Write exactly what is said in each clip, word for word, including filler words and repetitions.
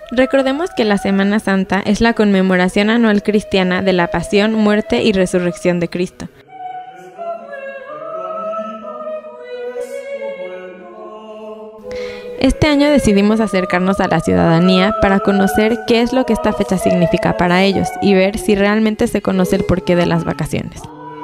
Recordemos que la Semana Santa es la conmemoración anual cristiana de la pasión, muerte y resurrección de Cristo. Este año decidimos acercarnos a la ciudadanía para conocer qué es lo que esta fecha significa para ellos y ver si realmente se conoce el porqué de las vacaciones.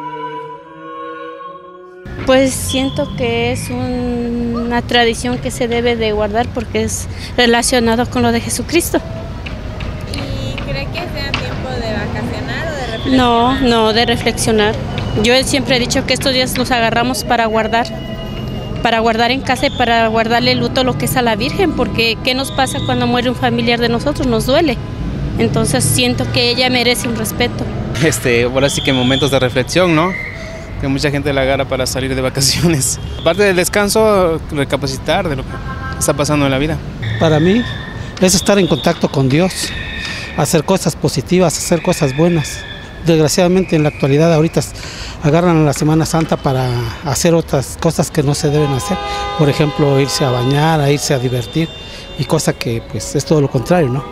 Pues siento que es un, una tradición que se debe de guardar porque es relacionado con lo de Jesucristo. ¿Y cree que sea tiempo de vacacionar o de reflexionar? No, no, de reflexionar. Yo siempre he dicho que estos días los agarramos para guardar, para guardar en casa y para guardarle luto lo que es a la Virgen, porque ¿qué nos pasa cuando muere un familiar de nosotros? Nos duele. Entonces siento que ella merece un respeto. Este, ahora sí que momentos de reflexión, ¿no? Que mucha gente la agarra para salir de vacaciones. Aparte del descanso, recapacitar de lo que está pasando en la vida. Para mí es estar en contacto con Dios, hacer cosas positivas, hacer cosas buenas. Desgraciadamente en la actualidad ahorita agarran la Semana Santa para hacer otras cosas que no se deben hacer. Por ejemplo, irse a bañar, a irse a divertir, y cosa que pues es todo lo contrario, ¿no?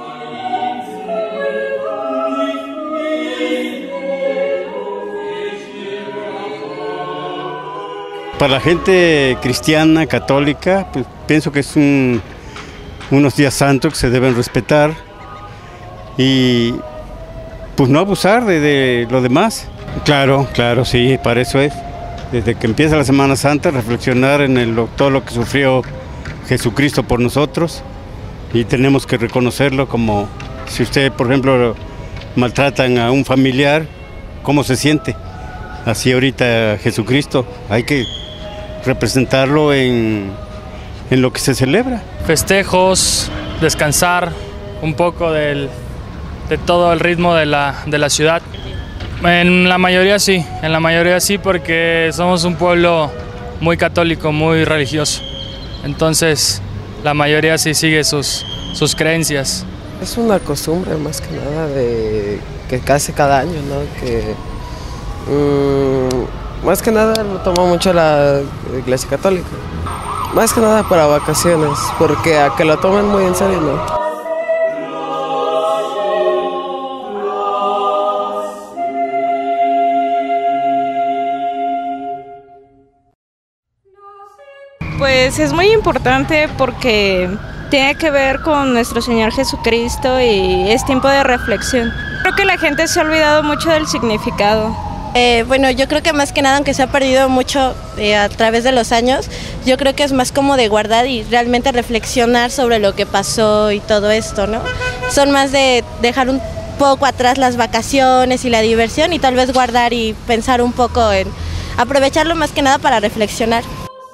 Para la gente cristiana, católica, pues pienso que es un, unos días santos que se deben respetar y pues no abusar de, de lo demás. Claro, claro, sí, para eso es. Desde que empieza la Semana Santa, reflexionar en el, todo lo que sufrió Jesucristo por nosotros, y tenemos que reconocerlo. Como si usted, por ejemplo, maltratan a un familiar, ¿cómo se siente? Así ahorita Jesucristo, hay que representarlo en, en lo que se celebra. Festejos, descansar un poco del, de todo el ritmo de la, de la ciudad. En la mayoría sí, en la mayoría sí, porque somos un pueblo muy católico, muy religioso. Entonces la mayoría sí sigue sus, sus creencias. Es una costumbre más que nada de que casi cada año, ¿no? Que mmm, más que nada lo toma mucho la Iglesia Católica. Más que nada para vacaciones, porque a que lo tomen muy en serio, ¿no? Pues es muy importante porque tiene que ver con nuestro Señor Jesucristo y es tiempo de reflexión. Creo que la gente se ha olvidado mucho del significado. Eh, bueno, yo creo que más que nada, aunque se ha perdido mucho eh, a través de los años, yo creo que es más como de guardar y realmente reflexionar sobre lo que pasó y todo esto, ¿no? Son más de dejar un poco atrás las vacaciones y la diversión y tal vez guardar y pensar un poco en aprovecharlo más que nada para reflexionar.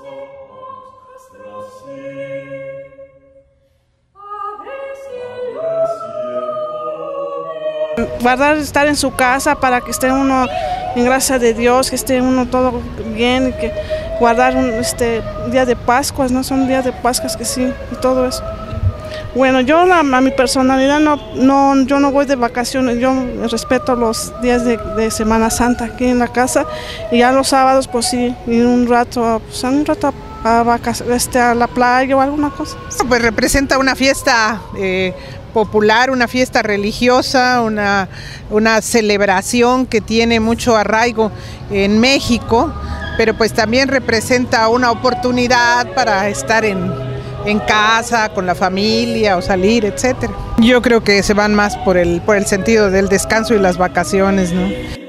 Guardar, estar en su casa para que esté uno en gracia de Dios, que esté uno todo bien, y que guardar un este, día de Pascuas, ¿no? Son días de Pascuas que sí, y todo eso. Bueno, yo a, a mi personalidad no, no, yo no voy de vacaciones, yo respeto los días de, de Semana Santa aquí en la casa, y ya los sábados pues sí, y un rato, pues un rato a, a, este, a la playa o alguna cosa. Pues representa una fiesta eh, popular, una fiesta religiosa, una, una celebración que tiene mucho arraigo en México, pero pues también representa una oportunidad para estar en, en casa, con la familia o salir, etcétera. Yo creo que se van más por el, por el sentido del descanso y las vacaciones, ¿no?